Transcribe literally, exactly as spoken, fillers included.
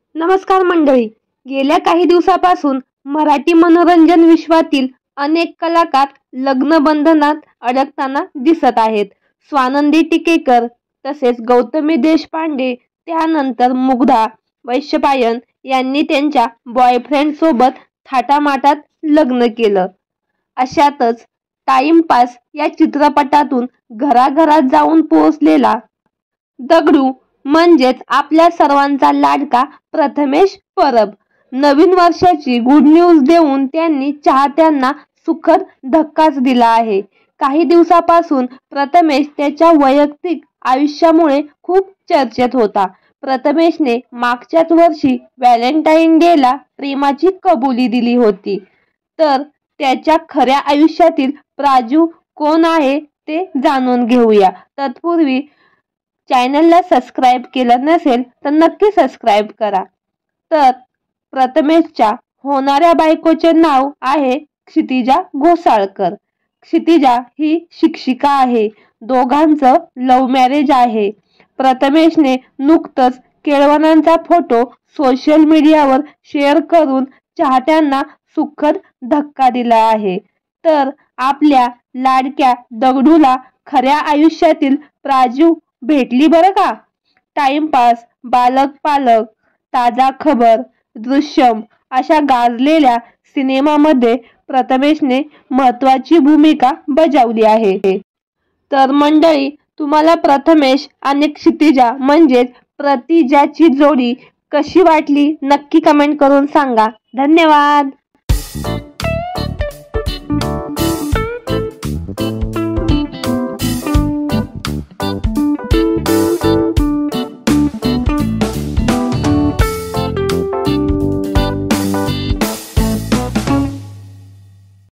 नमस्कार मंडळी. गेल्या काही दिवसापासून मराठी मनोरंजन विश्वातील अनेक कलाकार लग्न बंधनात अडकताना दिसत आहेत. स्वानंदी टिकेकर तसेच गौतमी देशपांडे, त्यानंतर मुग्धा वैशंपायन यांनी त्यांच्या बॉयफ्रेंड सोबत थाटामाटात लग्न केलं. अशातच टाइमपास या चित्रपटातून घराघरात जाऊन पोहोचलेला दगडू म्हणजेच आपल्या सर्वांचा लाडका प्रथमेश परब नवीन वर्षाची गुड न्यूज देऊन त्यांनी चाहत्यांना सुखद धक्काच दिला आहे. काही दिवसापासून प्रथमेश त्याच्या वैयक्तिक आयुष्यामुळे खूप चर्चेत होता. प्रथमेशने मागच्याच वर्षी व्हॅलेंटाईन डेला प्रेमाची कबुली दिली होती. तर त्याच्या खऱ्या आयुष्यातील प्राजू कोण आहे ते जाणून घेऊया. तत्पूर्वी चॅनलला सबस्क्राईब केलं नसेल तर नक्की सबस्क्राईब करा. तर प्रथमेशच्या होणाऱ्या बायकोचे नाव आहे क्षितिजा घोसाळकर. क्षितिजा ही शिक्षिका आहे. दोघांचं लव्ह मॅरेज आहे. प्रथमेशने नुकतंच केळवणांचा फोटो सोशल मीडियावर शेअर करून चाहत्यांना सुखद धक्का दिला आहे. तर आपल्या लाडक्या दगडूला खऱ्या आयुष्यातील प्राजू भेटली बरं का. टाइमपास, बालक पालक, ताजा खबर, दृश्यम अशा गाजलेल्या सिनेमामध्ये प्रथमेशने महत्त्वाची भूमिका बजावली आहे. तर मंडळी, तुम्हाला प्रथमेश आणि क्षितिजा म्हणजेच प्रतिजाची जोडी कशी वाटली नक्की कमेंट करून सांगा. धन्यवाद.